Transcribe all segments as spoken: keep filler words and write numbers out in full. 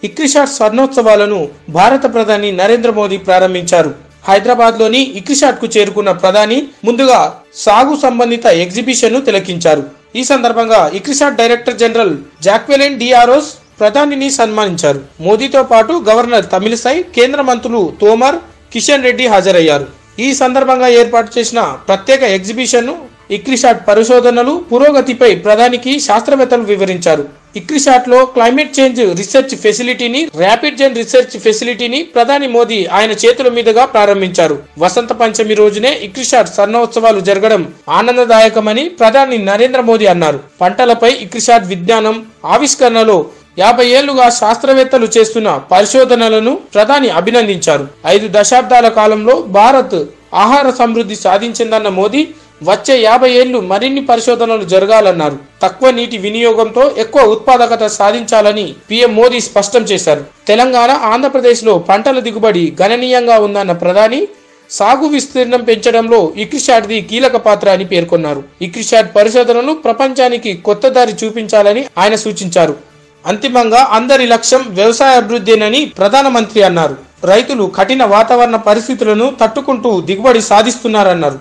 ICRISAT స్వర్ణోత్సవాలను భారత ప్రధాని నరేంద్ర మోదీ ప్రారంభించారు. హైదరాబాద్ లోని ఇక్రిసాట్ కు చేరుకున్న ప్రధాని ముందుగా సాగు సంబంధిత ఎగ్జిబిషన్ ను తిలకించారు. ఈ సందర్భంగా ఇక్రిసాట్ డైరెక్టర్ జనరల్ జాక్వెలిన్ డిఆర్ఓస్ ప్రధానిని సన్మానించారు. మోదీతో పాటు గవర్నర్ తమిళిసై, కేంద్ర మంత్రులు తోమర్, కిషన్ రెడ్డి హాజరయ్యారు. ఈ సందర్భంగా ఏర్పాటు చేసిన ప్రత్యేక ఎగ్జిబిషన్ ను ఇక్రిసాట్ పరిశోధనలు పురోగతిపై ప్రధానికి శాస్త్రవేత్తలు వివరించారు. ఇక్రిసాట్ లో క్లైమేట్ చేంజ్ రీసెర్చ్ ఫెసిలిటీని, ర్యాపిడ్ జెన్ రీసెర్చ్ ఫెసిలిటీని ప్రధాని మోదీ ఆయన చేతుల మీదుగా ప్రారంభించారు. వసంత పంచమి రోజునే ఇక్రిసాట్ స్వర్ణోత్సవాలు జరగడం ఆనందదాయకమని ప్రధాని నరేంద్ర మోదీ అన్నారు. పంటలపై ఇక్రిసాట్ విజ్ఞానం ఆవిష్కరణలో యాభై ఏళ్లుగా శాస్త్రవేత్తలు చేస్తున్న పరిశోధనలను ప్రధాని అభినందించారు. ఐదు దశాబ్దాల కాలంలో భారత్ ఆహార సమృద్ధి సాధించిందన్న మోదీ వచ్చే యాభై ఏళ్లు మరిన్ని పరిశోధనలు జరగాలన్నారు. తక్కువ నీటి వినియోగంతో ఎక్కువ ఉత్పాదకత సాధించాలని పీఎం మోదీ స్పష్టం చేశారు. తెలంగాణ, ఆంధ్రప్రదేశ్ లో పంటల దిగుబడి గణనీయంగా ఉందన్న ప్రధాని సాగు విస్తీర్ణం పెంచడంలో ఇక్రిసాట్ది కీలక పాత్ర అని పేర్కొన్నారు. ఇక్రిసాట్ పరిశోధనలు ప్రపంచానికి కొత్త దారి చూపించాలని ఆయన సూచించారు. అంతిమంగా అందరి లక్ష్యం వ్యవసాయ అభివృద్ధేనని ప్రధానమంత్రి అన్నారు. రైతులు కఠిన వాతావరణ పరిస్థితులను తట్టుకుంటూ దిగుబడి సాధిస్తున్నారన్నారు.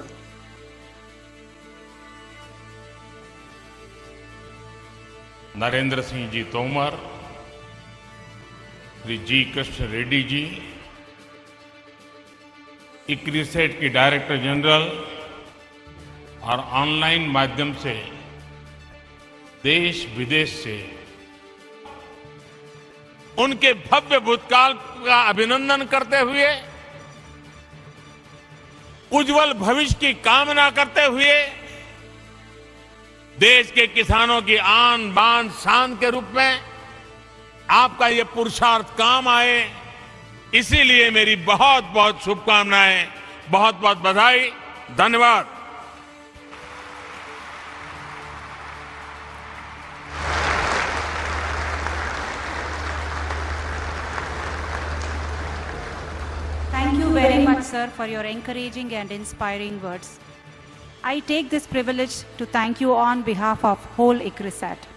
नरेंद्र सिंह जी तोमर, श्री जी कृष्ण रेड्डी जी, इक्रिसाट की डायरेक्टर जनरल और ऑनलाइन माध्यम से देश विदेश से उनके भव्य भूतकाल का अभिनंदन करते हुए, उज्जवल भविष्य की कामना करते हुए देश के किसानों की आन बान शान के रूप में आपका ये पुरुषार्थ काम आए, इसीलिए मेरी बहुत बहुत शुभकामनाएं, बहुत बहुत बधाई, धन्यवाद। Thank you very much, sir, for your encouraging and inspiring words. I take this privilege to thank you on behalf of whole ICRISAT.